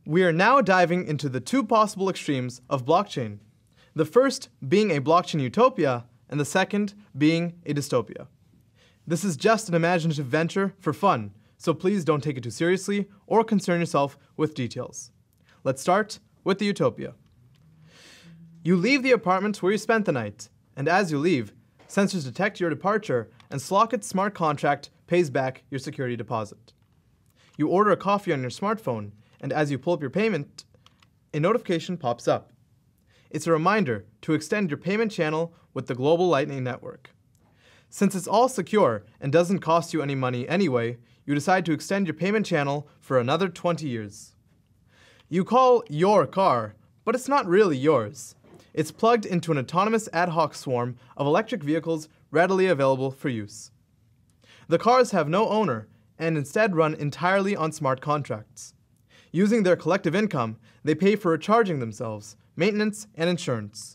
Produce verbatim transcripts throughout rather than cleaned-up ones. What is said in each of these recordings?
We are now diving into the two possible extremes of blockchain. The first being a blockchain utopia, and the second being a dystopia. This is just an imaginative venture for fun, so please don't take it too seriously or concern yourself with details. Let's start with the utopia. You leave the apartment where you spent the night, and as you leave, sensors detect your departure and Slocket's smart contract pays back your security deposit. You order a coffee on your smartphone, and as you pull up your payment, a notification pops up. It's a reminder to extend your payment channel with the global Lightning Network. Since it's all secure and doesn't cost you any money anyway, you decide to extend your payment channel for another twenty years. You call your car, but it's not really yours. It's plugged into an autonomous ad hoc swarm of electric vehicles readily available for use. The cars have no owner and instead run entirely on smart contracts. Using their collective income, they pay for recharging themselves, maintenance, and insurance.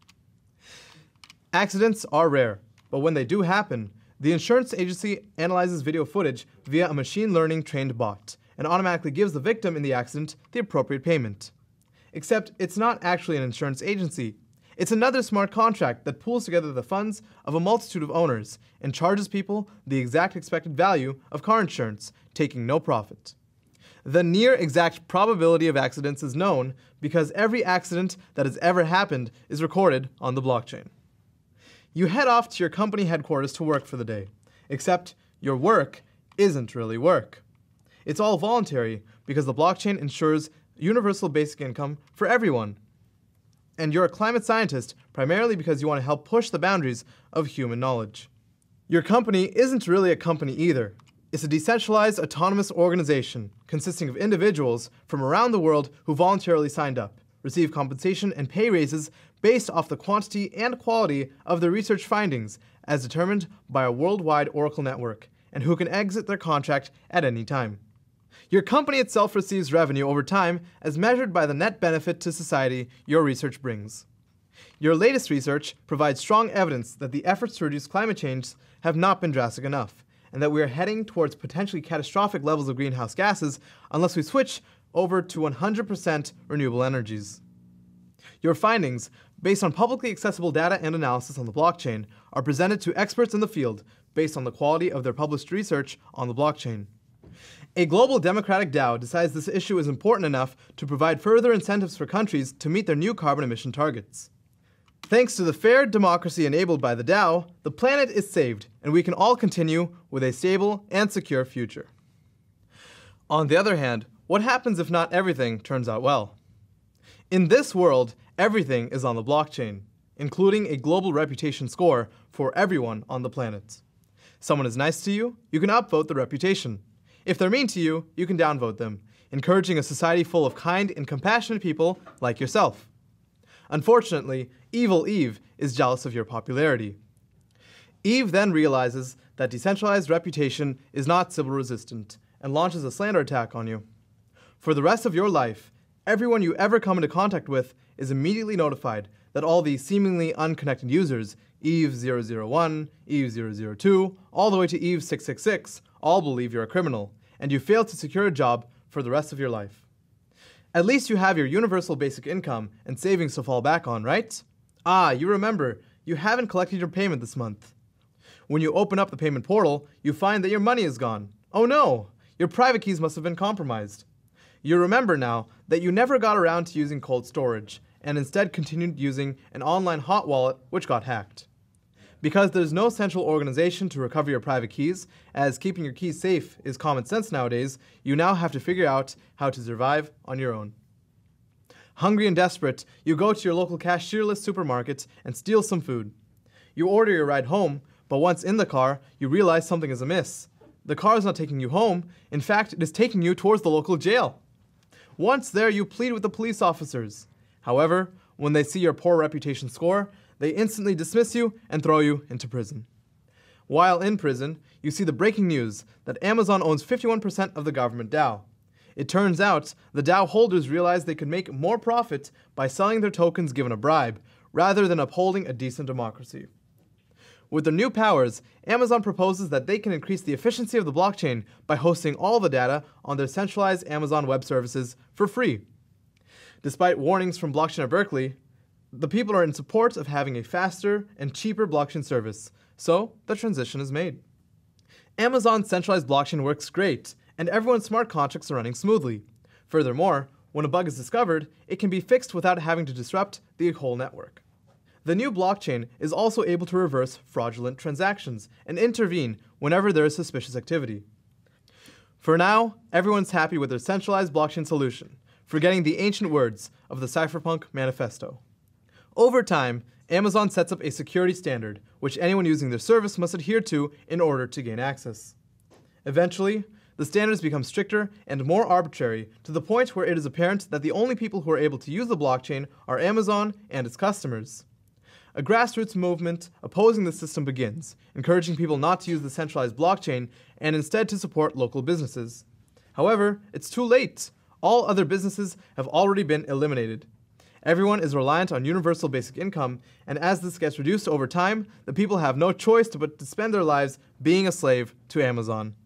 Accidents are rare, but when they do happen, the insurance agency analyzes video footage via a machine learning trained bot and automatically gives the victim in the accident the appropriate payment. Except it's not actually an insurance agency. It's another smart contract that pools together the funds of a multitude of owners and charges people the exact expected value of car insurance, taking no profit. The near exact probability of accidents is known because every accident that has ever happened is recorded on the blockchain. You head off to your company headquarters to work for the day, except your work isn't really work. It's all voluntary because the blockchain ensures universal basic income for everyone. And you're a climate scientist primarily because you want to help push the boundaries of human knowledge. Your company isn't really a company either. It's a decentralized, autonomous organization consisting of individuals from around the world who voluntarily signed up, receive compensation and pay raises based off the quantity and quality of their research findings as determined by a worldwide Oracle network, and who can exit their contract at any time. Your company itself receives revenue over time as measured by the net benefit to society your research brings. Your latest research provides strong evidence that the efforts to reduce climate change have not been drastic enough, and that we are heading towards potentially catastrophic levels of greenhouse gases unless we switch over to one hundred percent renewable energies. Your findings, based on publicly accessible data and analysis on the blockchain, are presented to experts in the field based on the quality of their published research on the blockchain. A global democratic DAO decides this issue is important enough to provide further incentives for countries to meet their new carbon emission targets. Thanks to the fair democracy enabled by the DAO, the planet is saved, and we can all continue with a stable and secure future. On the other hand, what happens if not everything turns out well? In this world, everything is on the blockchain, including a global reputation score for everyone on the planet. Someone is nice to you, you can upvote the reputation. If they're mean to you, you can downvote them, encouraging a society full of kind and compassionate people like yourself. Unfortunately, Evil Eve is jealous of your popularity. Eve then realizes that decentralized reputation is not Sybil resistant and launches a slander attack on you. For the rest of your life, everyone you ever come into contact with is immediately notified that all these seemingly unconnected users, Eve zero zero one, Eve zero zero two, all the way to Eve six six six, all believe you're a criminal, and you fail to secure a job for the rest of your life. At least you have your universal basic income and savings to fall back on, right? Ah, you remember, you haven't collected your payment this month. When you open up the payment portal, you find that your money is gone. Oh no, your private keys must have been compromised. You remember now that you never got around to using cold storage, and instead continued using an online hot wallet which got hacked. Because there's no central organization to recover your private keys, as keeping your keys safe is common sense nowadays, you now have to figure out how to survive on your own. Hungry and desperate, you go to your local cashierless supermarket and steal some food. You order your ride home, but once in the car, you realize something is amiss. The car is not taking you home. In fact, it is taking you towards the local jail. Once there, you plead with the police officers. However, when they see your poor reputation score, they instantly dismiss you and throw you into prison. While in prison, you see the breaking news that Amazon owns fifty-one percent of the government DAO. It turns out the DAO holders realized they could make more profit by selling their tokens given a bribe, rather than upholding a decent democracy. With their new powers, Amazon proposes that they can increase the efficiency of the blockchain by hosting all the data on their centralized Amazon Web Services for free. Despite warnings from Blockchain at Berkeley, the people are in support of having a faster and cheaper blockchain service, so the transition is made. Amazon's centralized blockchain works great, and everyone's smart contracts are running smoothly. Furthermore, when a bug is discovered, it can be fixed without having to disrupt the whole network. The new blockchain is also able to reverse fraudulent transactions and intervene whenever there is suspicious activity. For now, everyone's happy with their centralized blockchain solution, forgetting the ancient words of the Cypherpunk Manifesto. Over time, Amazon sets up a security standard, which anyone using their service must adhere to in order to gain access. Eventually, the standards become stricter and more arbitrary to the point where it is apparent that the only people who are able to use the blockchain are Amazon and its customers. A grassroots movement opposing the system begins, encouraging people not to use the centralized blockchain and instead to support local businesses. However, it's too late. All other businesses have already been eliminated. Everyone is reliant on universal basic income, and as this gets reduced over time, the people have no choice but to spend their lives being a slave to Amazon.